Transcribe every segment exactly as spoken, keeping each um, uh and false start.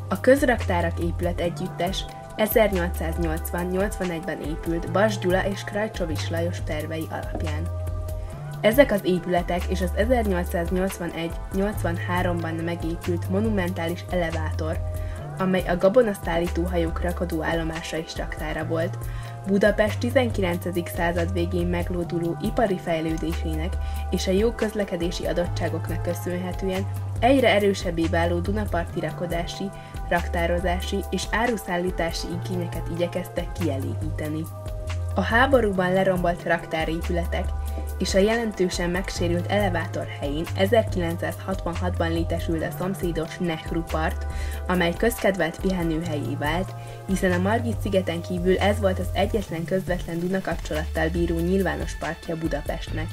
A Közraktárak épület együttes ezernyolcszáznyolcvan-nyolcvanegyben épült Bas Gyula és Krajcsovics Lajos tervei alapján. Ezek az épületek és az ezernyolcszáznyolcvanegy-nyolcvanháromban megépült monumentális elevátor, amely a gabonaszállító-hajók rakodóállomása és raktára volt, Budapest tizenkilencedik század végén meglóduló ipari fejlődésének és a jó közlekedési adottságoknak köszönhetően egyre erősebbé váló dunaparti rakodási, raktározási és áruszállítási igényeket igyekeztek kielégíteni. A háborúban lerombolt raktárépületek és a jelentősen megsérült elevátor helyén ezerkilencszázhatvanhatban létesült a szomszédos Nehru part, amely közkedvelt pihenőhelyé vált, hiszen a Margit-szigeten kívül ez volt az egyetlen közvetlen Duna-kapcsolattal bíró nyilvános partja Budapestnek.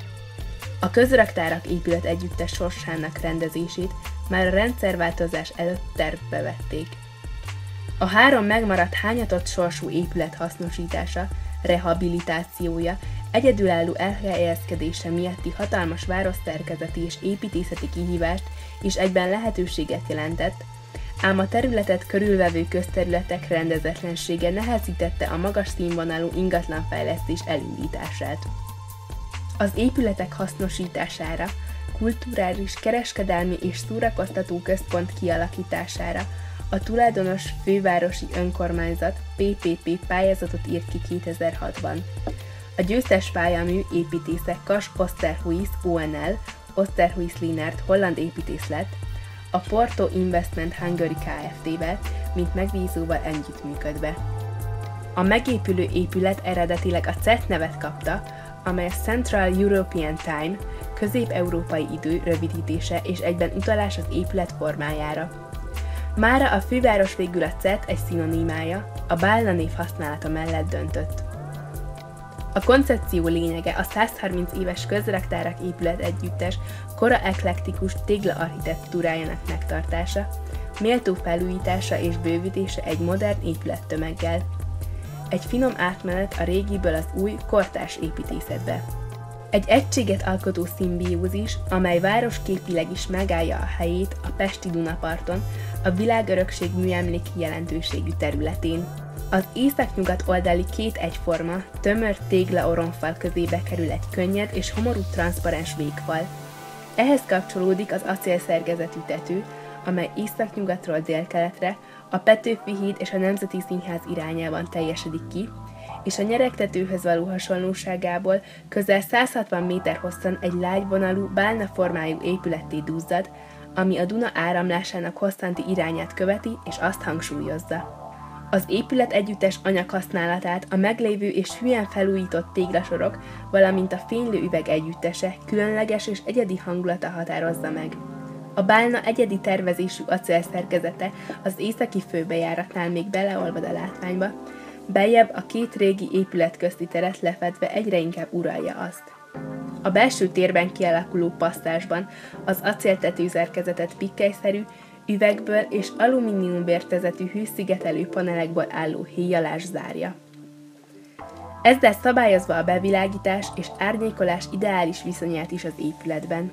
A Közraktárak épület együttes sorsának rendezését már a rendszerváltozás előtt tervbe vették. A három megmaradt hányatott sorsú épület hasznosítása, rehabilitációja, egyedülálló elhelyezkedése miatti hatalmas városszerkezeti és építészeti kihívást és egyben lehetőséget jelentett, ám a területet körülvevő közterületek rendezetlensége nehezítette a magas színvonalú ingatlanfejlesztés elindítását. Az épületek hasznosítására, kulturális, kereskedelmi és szórakoztató központ kialakítására a tulajdonos fővárosi önkormányzat pé pé pé pályázatot írt ki kétezer-hatban. A győztes pályamű építészek Kas Osterhuis o en el, Osterhuis Lienert holland építész lett, a Porto Investment Hungary Kft-vel, mint megbízóval együttműködve. A megépülő épület eredetileg a cé e té nevet kapta, amely a Central European Time, közép-európai idő rövidítése és egyben utalás az épület formájára. Mára a főváros végül a cé e té egy szinonimája, a Bálna név használata mellett döntött. A koncepció lényege a százharminc éves Közraktárak épület együttes kora eklektikus tégla architektúrájának megtartása, méltó felújítása és bővítése egy modern épülettömeggel. Egy finom átmenet a régiből az új, kortárs építészetbe. Egy egységet alkotó szimbiózis, amely városképileg is megállja a helyét a pesti Dunaparton, a világörökség műemléki jelentőségű területén. Az északnyugat oldali két egyforma, tömör tégla-oromfal közébe kerül egy könnyed és homorú transzparens végfal. Ehhez kapcsolódik az acélszerkezetű tető, amely északnyugatról délkeletre, a Petőfi híd és a Nemzeti Színház irányában teljesedik ki, és a nyeregtetőhöz való hasonlóságából közel száz hatvan méter hosszan egy lágyvonalú, bálnaformájú épületté duzzad, ami a Duna áramlásának hosszanti irányát követi és azt hangsúlyozza. Az épület együttes anyaghasználatát a meglévő és hülyen felújított téglasorok, valamint a fénylő üveg együttese különleges és egyedi hangulata határozza meg. A bálna egyedi tervezésű acélszerkezete az északi főbejáratnál még beleolvad a látványba, beljebb a két régi épület közti teret lefedve egyre inkább uralja azt. A belső térben kialakuló passzásban az acéltetőszerkezetet pikkelyszerű, üvegből és alumíniumbértezetű hőszigetelő panelekból álló héjalás zárja. Ezzel szabályozva a bevilágítás és árnyékolás ideális viszonyát is az épületben.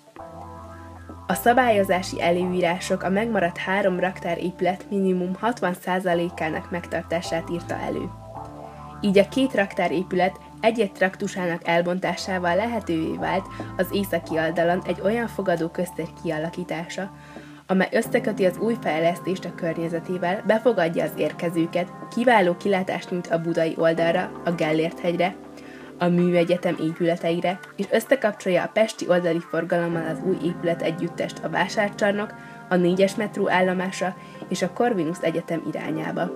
A szabályozási előírások a megmaradt három raktárépület minimum hatvan százalékának megtartását írta elő. Így a két raktárépület egy-egy traktusának elbontásával lehetővé vált az északi oldalon egy olyan fogadó köztér kialakítása, amely összeköti az új fejlesztést a környezetével, befogadja az érkezőket, kiváló kilátást nyújt a budai oldalra, a Gellért-hegyre, a Műegyetem épületeire, és összekapcsolja a pesti oldali forgalommal az új épület együttest a Vásárcsarnok, a négyes metró állomása és a Corvinus Egyetem irányába.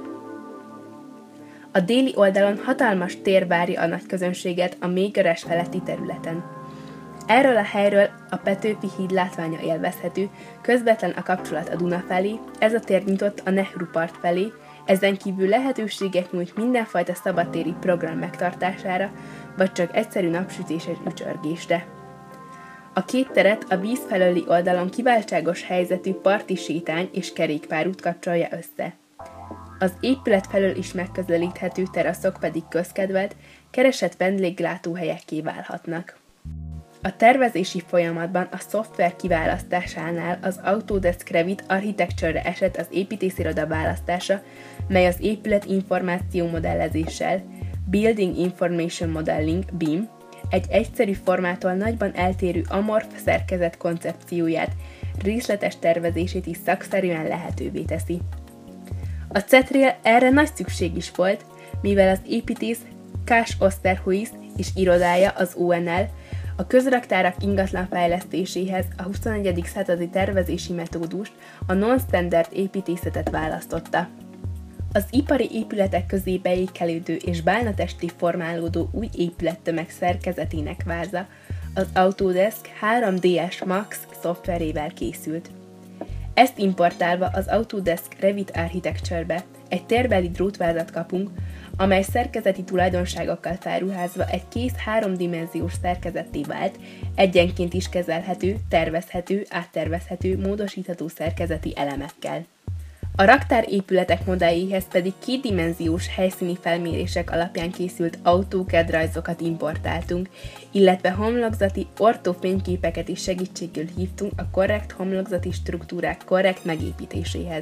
A déli oldalon hatalmas tér várja a nagy közönséget a Mélygöres feletti területen. Erről a helyről a Petőfi híd látványa élvezhető, közvetlen a kapcsolat a Duna felé, ez a tér nyitott a Nehru part felé, ezen kívül lehetőséget nyújt mindenfajta szabadtéri program megtartására, vagy csak egyszerű napsütéses ücsörgésre. A két teret a víz felőli oldalon kiváltságos helyzetű parti sétány és kerékpárút kapcsolja össze. Az épület felől is megközelíthető teraszok pedig közkedvelt, keresett vendéglátóhelyekké válhatnak. A tervezési folyamatban a szoftver kiválasztásánál az Autodesk Revit Architecture-re esett az építésziroda választása, mely az épület információ modellezéssel, Building Information Modeling, B I M, egy egyszerű formától nagyban eltérő amorf szerkezet koncepcióját, részletes tervezését is szakszerűen lehetővé teszi. A cetrél erre nagy szükség is volt, mivel az építész Kaas Oosterhuis és irodája, az o en el, a közraktárak ingatlan fejlesztéséhez a huszonegyedik századi tervezési metódust, a non-standard építészetet választotta. Az ipari épületek közé beékelődő és bálnatesté formálódó új épülettömeg szerkezetének váza az Autodesk három dé es Max szoftverével készült. Ezt importálva az Autodesk Revit Architecture-be egy térbeli drótvázat kapunk, amely szerkezeti tulajdonságokkal felruházva egy kész háromdimenziós szerkezetté vált, egyenként is kezelhető, tervezhető, áttervezhető, módosítható szerkezeti elemekkel. A raktárépületek modelljéhez pedig kétdimenziós helyszíni felmérések alapján készült AutoCAD rajzokat importáltunk, illetve homlokzati ortofényképeket is segítségül hívtunk a korrekt homlokzati struktúrák korrekt megépítéséhez.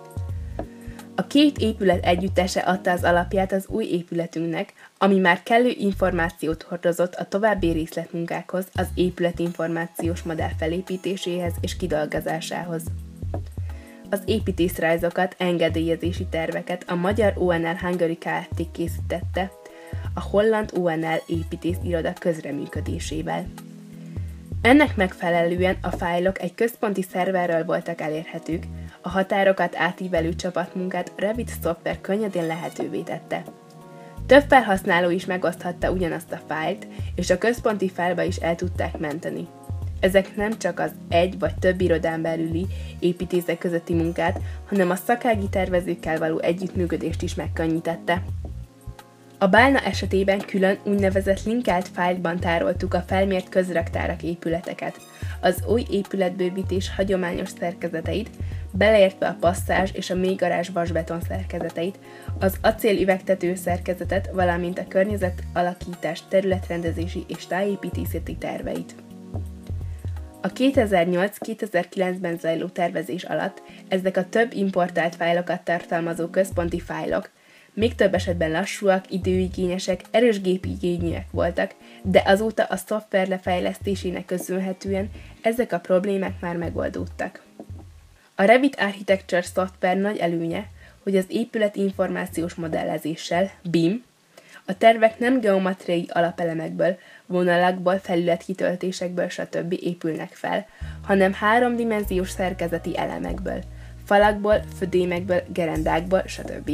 A két épület együttese adta az alapját az új épületünknek, ami már kellő információt hordozott a további részletmunkákhoz, az épületinformációs modell felépítéséhez és kidolgozásához. Az építészrajzokat, engedélyezési terveket a magyar o en el Hungary Kft. Készítette, a holland o en el építésziroda közreműködésével. Ennek megfelelően a fájlok egy központi szerverről voltak elérhetők, a határokat átívelő csapatmunkát a Revit szoftver könnyedén lehetővé tette. Több felhasználó is megoszthatta ugyanazt a fájlt, és a központi fájlba is el tudták menteni. Ezek nem csak az egy vagy több irodán belüli építészek közötti munkát, hanem a szakági tervezőkkel való együttműködést is megkönnyítette. A bálna esetében külön úgynevezett linkelt fájlban tároltuk a felmért közraktárak épületeket, az új épületbővítés hagyományos szerkezeteit, beleértve a passzázs és a mélygarázs vasbeton szerkezeteit, az acélüvegtető szerkezetet, valamint a környezet alakítás területrendezési és tájépítészeti terveit. A kétezer-nyolc kétezer-kilencben zajló tervezés alatt ezek a több importált fájlokat tartalmazó központi fájlok még több esetben lassúak, időigényesek, erős gépigényűek voltak, de azóta a szoftver lefejlesztésének köszönhetően ezek a problémák már megoldódtak. A Revit Architecture szoftver nagy előnye, hogy az épület információs modellezéssel, B I M, a tervek nem geometriai alapelemekből, vonalakból, felületkitöltésekből stb. Épülnek fel, hanem háromdimenziós szerkezeti elemekből, falakból, födémekből, gerendákból stb.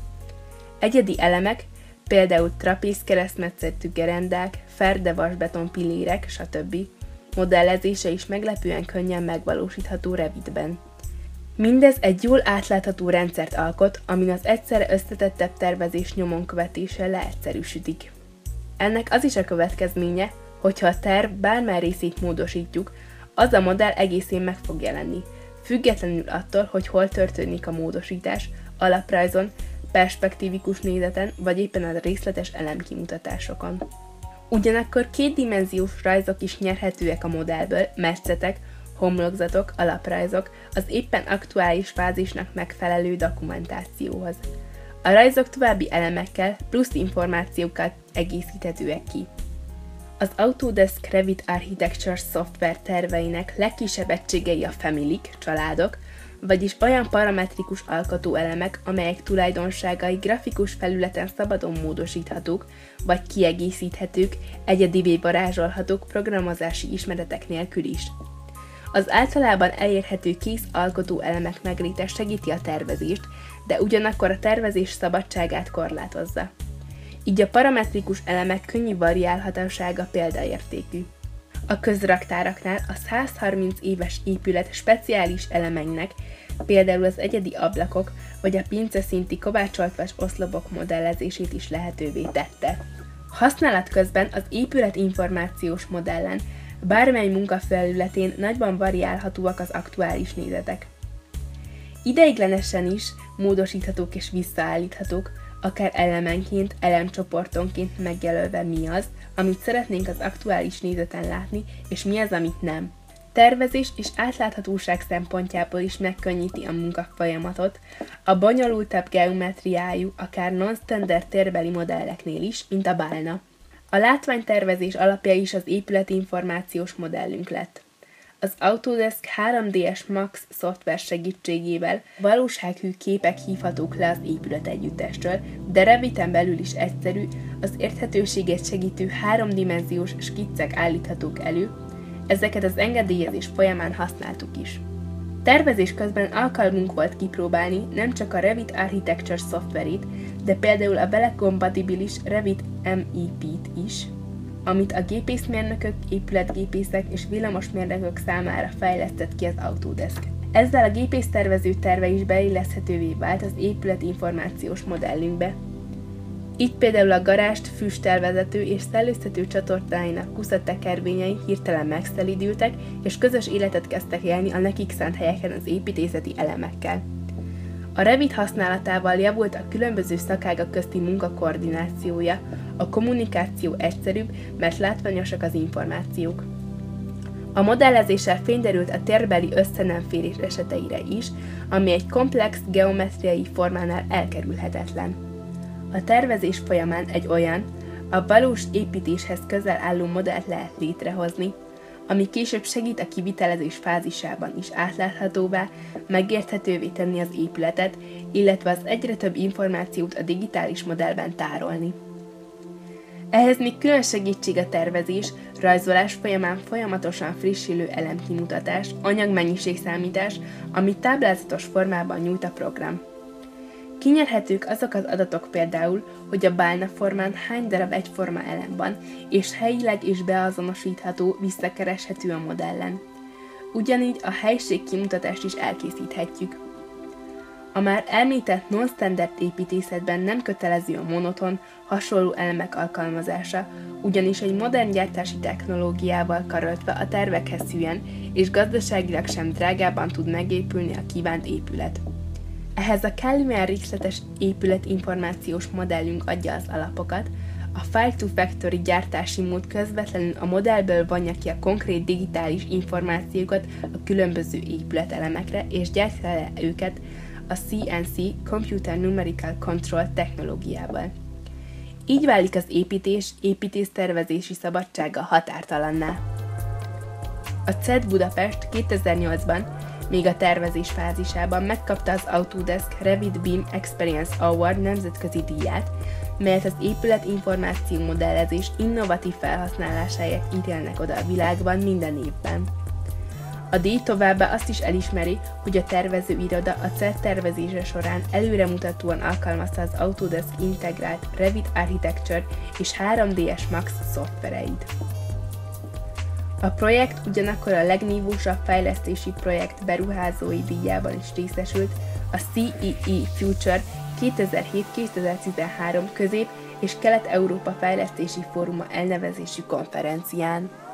Egyedi elemek, például trapéz keresztmetszetű gerendák, ferde vasbeton pillérek stb. Modellezése is meglepően könnyen megvalósítható Revitben. Mindez egy jól átlátható rendszert alkot, amin az egyszerre összetettebb tervezés nyomon követése leegyszerűsödik. Ennek az is a következménye, hogyha a terv bármely részét módosítjuk, az a modell egészén meg fog jelenni, függetlenül attól, hogy hol történik a módosítás, alaprajzon, perspektívikus nézeten, vagy éppen a részletes elemkimutatásokon. Ugyanakkor kétdimenziós rajzok is nyerhetőek a modellből, metszetek, homlokzatok, alaprajzok az éppen aktuális fázisnak megfelelő dokumentációhoz. A rajzok további elemekkel, plusz információkkal egészíthetőek ki. Az Autodesk Revit Architecture szoftver terveinek legkisebb egységei a familik, családok, vagyis olyan parametrikus alkotóelemek, amelyek tulajdonságai grafikus felületen szabadon módosíthatók, vagy kiegészíthetők, egyedivé varázsolhatók programozási ismeretek nélkül is. Az általában elérhető kész alkotóelemek megléte segíti a tervezést, de ugyanakkor a tervezés szabadságát korlátozza. Így a parametrikus elemek könnyű variálhatósága példaértékű. A közraktáraknál a százharminc éves épület speciális elemeinek, például az egyedi ablakok vagy a pince szinti kovácsoltvas oszlopok modellezését is lehetővé tette. Használat közben az épület információs modellen bármely munkafelületén nagyban variálhatóak az aktuális nézetek. Ideiglenesen is módosíthatók és visszaállíthatók, akár elemenként, elemcsoportonként megjelölve mi az, amit szeretnénk az aktuális nézeten látni, és mi az, amit nem. Tervezés és átláthatóság szempontjából is megkönnyíti a munkafolyamatot, a bonyolultabb geometriájú, akár non-standard térbeli modelleknél is, mint a bálna. A látványtervezés alapja is az épületinformációs modellünk lett. Az Autodesk három dé es Max szoftver segítségével valósághű képek hívhatók le az épületegyüttesről, de Reviten belül is egyszerű, az érthetőséget segítő háromdimenziós skiccek állíthatók elő, ezeket az engedélyezés folyamán használtuk is. Tervezés közben alkalmunk volt kipróbálni nem csak a Revit Architecture szoftverét, de például a vele kompatibilis Revit em i pé-t is, amit a gépészmérnökök, épületgépészek és villamosmérnökök számára fejlesztett ki az Autodesk. Ezzel a gépésztervező terve is beilleszthetővé vált az épületinformációs modellünkbe. Így például a garást füstelvezető és szellőztető csatornáinak kuszatekervényei hirtelen megszelidültek, és közös életet kezdtek élni a nekik szánt helyeken az építészeti elemekkel. A Revit használatával javult a különböző szakágak közti munka koordinációja, a kommunikáció egyszerűbb, mert látványosak az információk. A modellezéssel fényderült a térbeli összenemférés eseteire is, ami egy komplex geometriai formánál elkerülhetetlen. A tervezés folyamán egy olyan, a valós építéshez közel álló modellt lehet létrehozni, ami később segít a kivitelezés fázisában is átláthatóvá, megérthetővé tenni az épületet, illetve az egyre több információt a digitális modellben tárolni. Ehhez még külön segítség a tervezés, rajzolás folyamán folyamatosan frissülő elemkimutatás, anyagmennyiségszámítás, amit táblázatos formában nyújt a program. Kinyerhetők azok az adatok például, hogy a bálna formán hány darab egyforma elem van, és helyileg is beazonosítható, visszakereshető a modellen. Ugyanígy a helység kimutatást is elkészíthetjük. A már említett non-standard építészetben nem kötelező a monoton, hasonló elemek alkalmazása, ugyanis egy modern gyártási technológiával karöltve a tervekhez szűen, és gazdaságilag sem drágában tud megépülni a kívánt épület. Ehhez a kellően részletes épületinformációs modellünk adja az alapokat, a File-to-Factory gyártási mód közvetlenül a modellből vonja ki a konkrét digitális információkat a különböző épületelemekre, és gyártja le őket a cé en cé Computer Numerical Control technológiával. Így válik az építés építésztervezési szabadsága határtalanná. A cé e dé Budapest kétezer-nyolcban még a tervezés fázisában megkapta az Autodesk Revit Beam Experience Award nemzetközi díját, melyet az épületinformáció modellezés innovatív felhasználásáért ítélnek oda a világban minden évben. A díj továbbá azt is elismeri, hogy a tervezőiroda a cé e dé tervezése során előremutatóan alkalmazta az Autodesk integrált Revit Architecture és három dé es Max szoftvereit. A projekt ugyanakkor a legnívósabb fejlesztési projekt beruházói díjában is részesült a cé i i Future kétezer-hét-kétezer-tizenhárom Közép- és Kelet-Európa Fejlesztési Fóruma elnevezésű konferencián.